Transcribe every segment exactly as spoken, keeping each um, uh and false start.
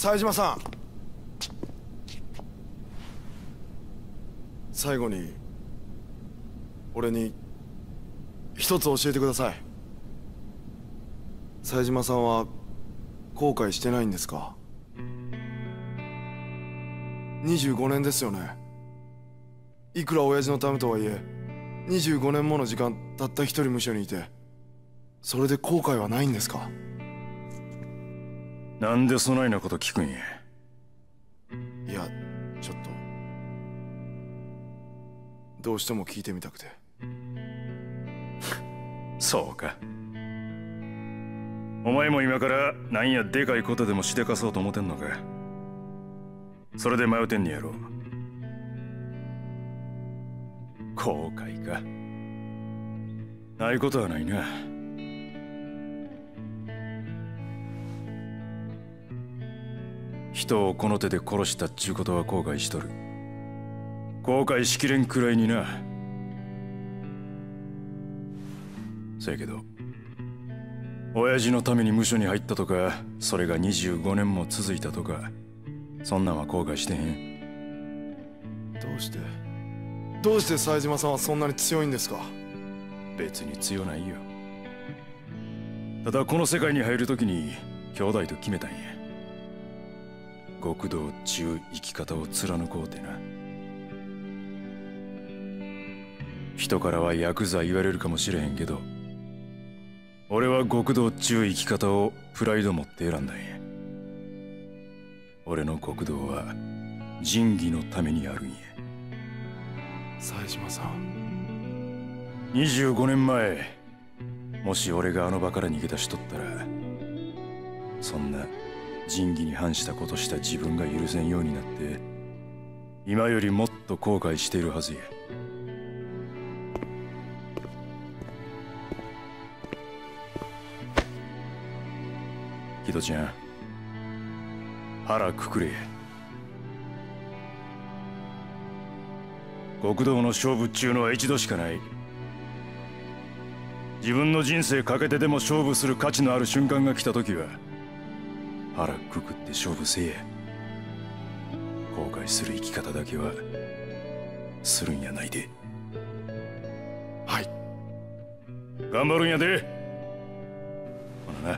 冴島さん、最後に俺に一つ教えてください。冴島さんは後悔してないんですか？にじゅうごねんですよね。いくら親父のためとはいえにじゅうごねんもの時間たった一人無所にいて、それで後悔はないんですか？ なんでそないなこと聞くんや。 いや、ちょっとどうしても聞いてみたくて。 そうか。お前も今からなんやでかいことでもしでかそうと思ってんのか。それで迷ってんねやろ。後悔か。ないことはないな。人をこの手で殺したっちゅうことは後悔しとる。後悔しきれんくらいにな。せやけど親父のために無所に入ったとか、それがにじゅうごねんも続いたとか、そんなんは後悔してへん。 どうしてどうして冴島さんはそんなに強いんですか？ 別に強ないよ。ただこの世界に入るときに兄弟と決めたんや。極道っちゅう生き方を貫こうてな。人からはヤクザ言われるかもしれへんけど、俺は極道っちゅう生き方をプライド持って選んだんや。俺の極道は仁義のためにあるんや。 冴島さん、 にじゅうごねんまえ、もし俺があの場から逃げ出しとったら、そんな仁義に反したことした自分が許せんようになって、今よりもっと後悔しているはずや。木戸ちゃん、腹くくれ。極道の勝負っちゅうのは一度しかない。自分の人生かけてでも勝負する価値のある瞬間が来た時は、腹くくって勝負せえや。後悔する生き方だけはするんやないで。 はい、 頑張るんやで。ほなな。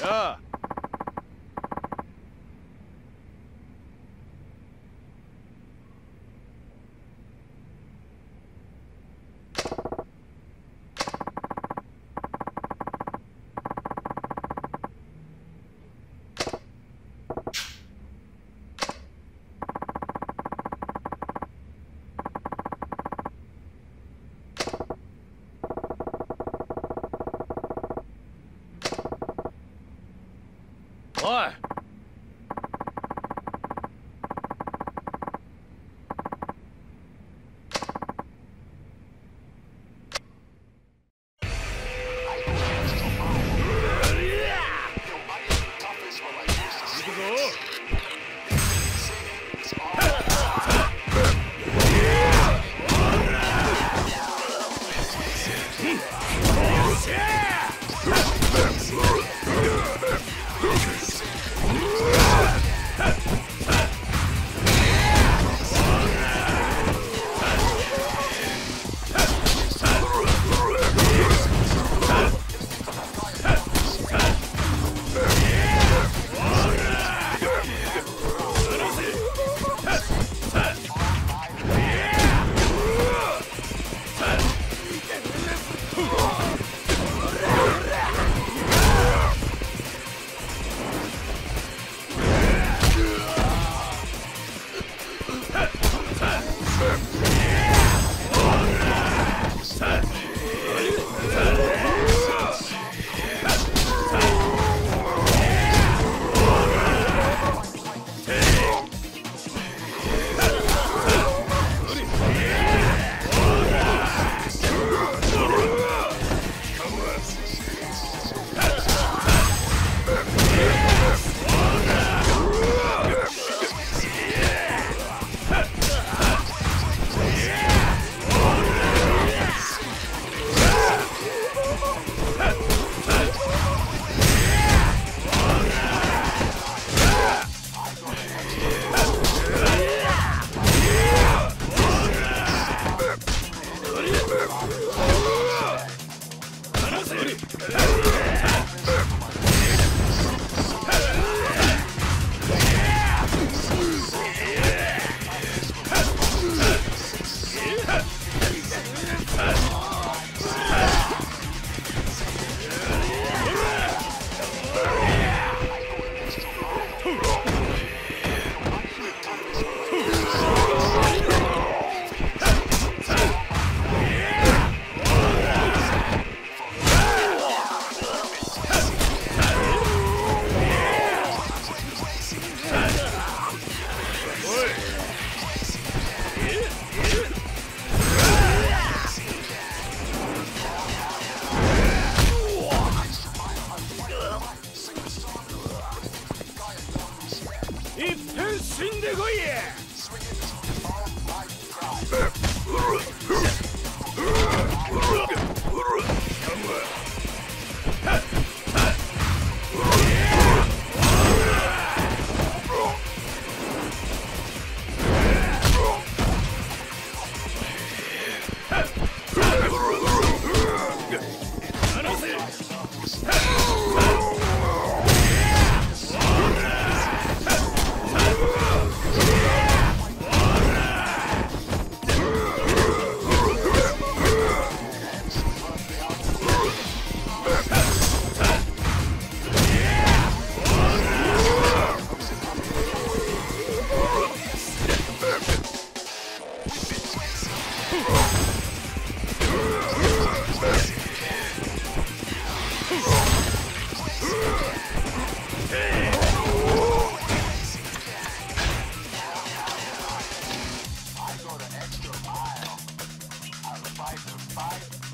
やあ。おい。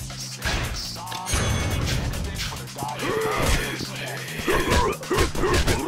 Anything for the